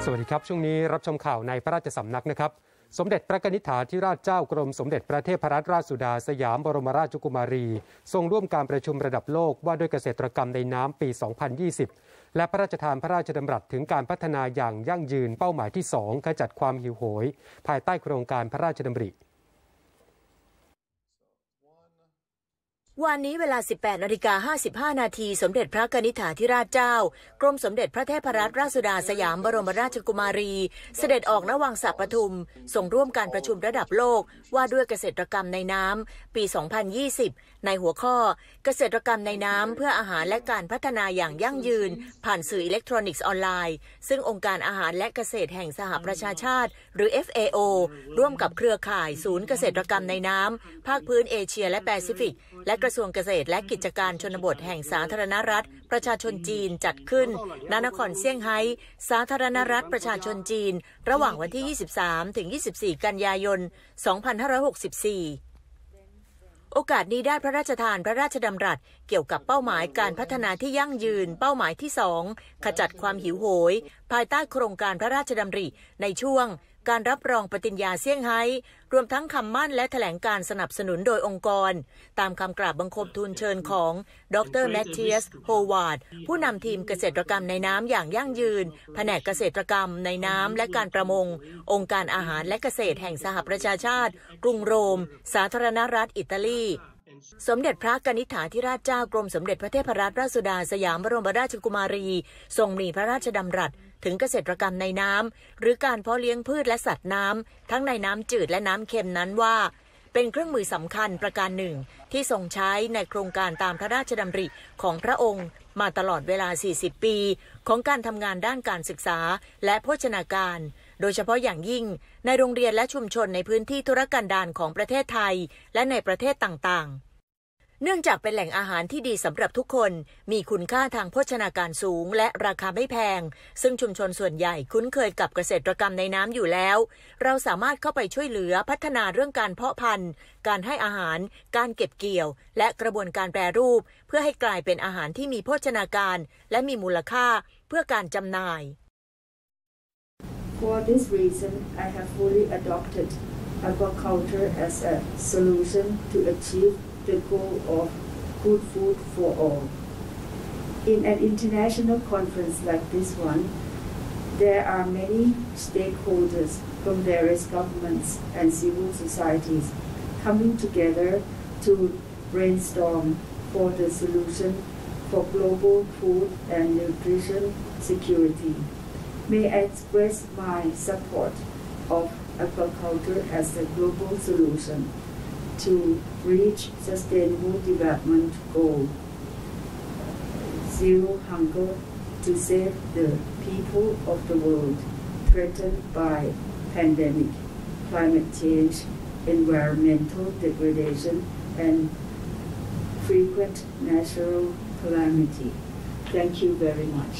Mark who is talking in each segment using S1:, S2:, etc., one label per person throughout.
S1: สวัสดีครับช่วงนี้รับชมข่าวในพระราชสำนักนะครับสมเด็จพระกนิษฐาธิราชเจ้ากรมสมเด็จพระเทพรัตนราชสุดาสยามบรมราชกุมารีทรงร่วมการประชุมระดับโลกว่าด้วยเกษตรกรรมในน้ำปี 2020 และพระราชทานพระราชดำรัสถึงการพัฒนาอย่างยั่งยืนเป้าหมายที่ 2 ขจัดความหิวโหยภายใต้โครงการพระราชดำริ
S2: วันนี้เวลา 18:55 นาทีสมเด็จพระกนิษฐาธิราชเจ้ากรมสมเด็จพระเทพรัตนราชสุดาสยามบรมราชกุมารีเสด็จออกณวังสระปทุมส่งร่วมการประชุมระดับโลกว่าด้วยเกษตรกรรมในน้ำปี 2020 ในหัวข้อเกษตรกรรมในน้ำเพื่ออาหารและการพัฒนาอย่างยั่งยืนผ่านสื่ออิเล็กทรอนิกส์ออนไลน์ซึ่งองค์การอาหารและเกษตรแห่งสหประชาชาติหรือ FAO ร่วมกับเครือข่ายศูนย์เกษตรกรรมในน้ำภาคพื้นเอเชียและแปซิฟิกและกระทรวงเกษตรและกิจการชนบทแห่งสาธารณรัฐประชาชนจีนจัดขึ้นณนครเซี่ยงไฮ้สาธารณรัฐประชาชนจีนระหว่างวันที่ 23 ถึง 24 กันยายน 2564 โอกาสนี้ได้พระราชทานพระราชดำรัสเกี่ยวกับเป้าหมายการพัฒนาที่ยั่งยืนเป้าหมายที่ 2 ขจัดความหิวโหยภายใต้โครงการพระราชดำริในช่วงการรับรองปฏิญญาเซี่ยงไฮ้รวมทั้งคำมั่นและแถลงการสนับสนุนโดยองค์กรตามคำกราบบังคมทูลเชิญของดร.แมทเทียส โฮวาร์ดผู้นำทีมเกษตรกรรมในน้ำอย่างยั่งยืนแผนกเกษตรกรรมในน้ำและการประมงองค์การอาหารและเกษตรแห่งสหประชาชาติกรุงโรมสาธารณรัฐอิตาลีสมเด็จพระกนิษฐาธิราชเจ้ากรมสมเด็จพระเทพรัตนราชสุดาสยามบรมราชกุมารีทรงมีพระราชดำรัสถึงเกษตรกรรมในน้ำหรือการเพาะเลี้ยงพืชและสัตว์น้ำทั้งในน้ำจืดและน้ำเค็มนั้นว่าเป็นเครื่องมือสำคัญประการหนึ่งที่ทรงใช้ในโครงการตามพระราชดำริของพระองค์มาตลอดเวลา 40 ปีของการทำงานด้านการศึกษาและโภชนาการโดยเฉพาะอย่างยิ่งในโรงเรียนและชุมชนในพื้นที่ธุรกันดารของประเทศไทยและในประเทศต่างๆเนื่องจากเป็นแหล่งอาหารที่ดีสำหรับทุกคนมีคุณค่าทางโภชนาการสูงและราคาไม่แพงซึ่งชุมชนส่วนใหญ่คุ้นเคยกับเกษตรกรรมในน้ำอยู่แล้วเราสามารถเข้าไปช่วยเหลือพัฒนาเรื่องการเพาะพันธุ์การให้อาหารการเก็บเกี่ยวและกระบวนการแปรรูปเพื่อให้กลายเป็นอาหารที่มีโภชนาการและมีมูลค่าเพื่อการจำหน่าย
S3: For this reason, I have fully adopted aquaculture as a solution to achieve the goal of good food for all. In an international conference like this one, there are many stakeholders from various governments and civil societies coming together to brainstorm for the solution for global food and nutrition security. May I express my support of aquaculture as a global solution to reach sustainable development goal, zero hunger, to save the people of the world threatened by pandemic, climate change, environmental degradation, and frequent natural calamity. Thank you very much.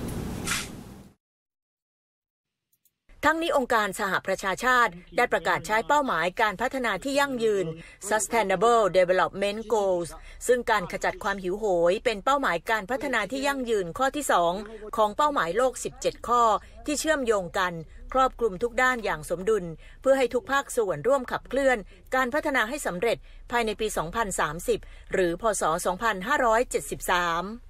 S2: ทั้งนี้องค์การสหประชาชาติได้ประกาศใช้เป้าหมายการพัฒนาที่ยั่งยืน Sustainable Development Goals ซึ่งการขจัดความหิวโหยเป็นเป้าหมายการพัฒนาที่ยั่งยืนข้อที่ 2 ของเป้าหมายโลก 17 ข้อที่เชื่อมโยงกันครอบคลุมทุกด้านอย่างสมดุลเพื่อให้ทุกภาคส่วนร่วมขับเคลื่อนการพัฒนาให้สำเร็จภายในปี 2030 หรือพ.ศ. 2573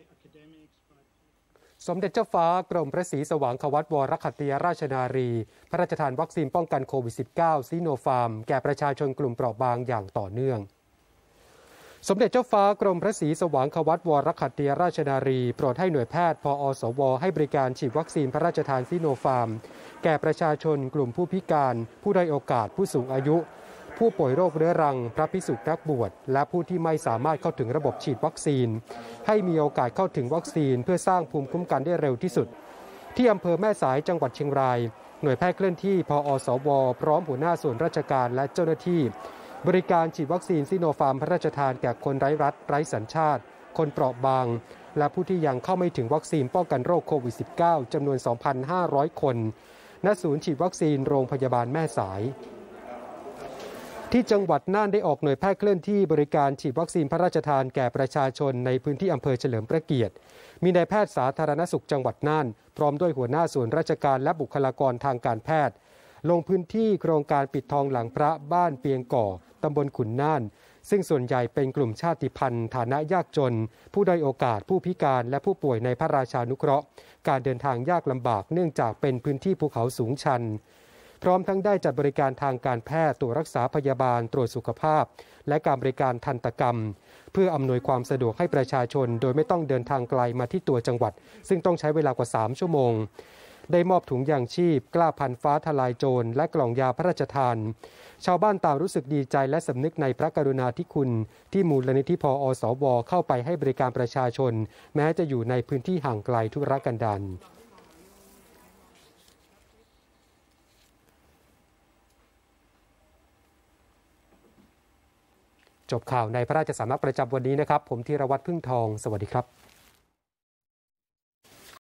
S1: สมเด็จเจ้าฟ้ากรมพระศรีสว่างควัตวรคัตติยราชนารีพระราชทานวัคซีนป้องกันโควิด -19 ซิโนฟาร์มแก่ประชาชนกลุ่มเปราะบางอย่างต่อเนื่องสมเด็จเจ้าฟ้ากรมพระศรีสว่างควัตวรคัตติยราชนารีโปรดให้หน่วยแพทย์พอสวให้บริการฉีดวัคซีนพระราชทานซิโนฟาร์มแก่ประชาชนกลุ่มผู้พิการผู้ด้อยโอกาสผู้สูงอายุผู้ป่วยโรคเรื้อรังพระภิกษุนักบวชและผู้ที่ไม่สามารถเข้าถึงระบบฉีดวัคซีนให้มีโอกาสเข้าถึงวัคซีนเพื่อสร้างภูมิคุ้มกันได้เร็วที่สุดที่อำเภอแม่สายจังหวัดเชียงรายหน่วยแพทย์เคลื่อนที่พอสวพร้อมหัวหน้าส่วนราชการและเจ้าหน้าที่บริการฉีดวัคซีนซิโนฟาร์มพระราชทานแก่คนไร้รัฐไร้สัญชาติคนเปราะบางและผู้ที่ยังเข้าไม่ถึงวัคซีนป้องกันโรคโควิด -19 จำนวน 2,500 คนณศูนย์ฉีดวัคซีนโรงพยาบาลแม่สายที่จังหวัดน่านได้ออกหน่วยแพทย์เคลื่อนที่บริการฉีดวัคซีนพระราชทานแก่ประชาชนในพื้นที่อำเภอเฉลิมพระเกียรติมีนายแพทย์สาธารณสุขจังหวัดน่านพร้อมด้วยหัวหน้าส่วนราชการและบุคลากรทางการแพทย์ลงพื้นที่โครงการปิดทองหลังพระบ้านเปียงก่อตำบลขุนน่านซึ่งส่วนใหญ่เป็นกลุ่มชาติพันธุ์ฐานะยากจนผู้ด้อยโอกาสผู้พิการและผู้ป่วยในพระราชานุเคราะห์การเดินทางยากลำบากเนื่องจากเป็นพื้นที่ภูเขาสูงชันพร้อมทั้งได้จัดบริการทางการแพทย์ตรวจรักษาพยาบาลตรวจสุขภาพและการบริการทันตกรรมเพื่ออำนวยความสะดวกให้ประชาชนโดยไม่ต้องเดินทางไกลมาที่ตัวจังหวัดซึ่งต้องใช้เวลากว่า3ชั่วโมงได้มอบถุงยางชีพกล้าพันฟ้าทลายโจรและกล่องยาพระราชทานชาวบ้านต่างรู้สึกดีใจและสำนึกในพระกรุณาธิคุณที่มูลนิธิพอสวเข้าไปให้บริการประชาชนแม้จะอยู่ในพื้นที่ห่างไกลทุรกันดารจบข่าวในพระราชสำนักประจำวันนี้นะครับผมธีรวัตรพึ่งทองสวัสดีครับ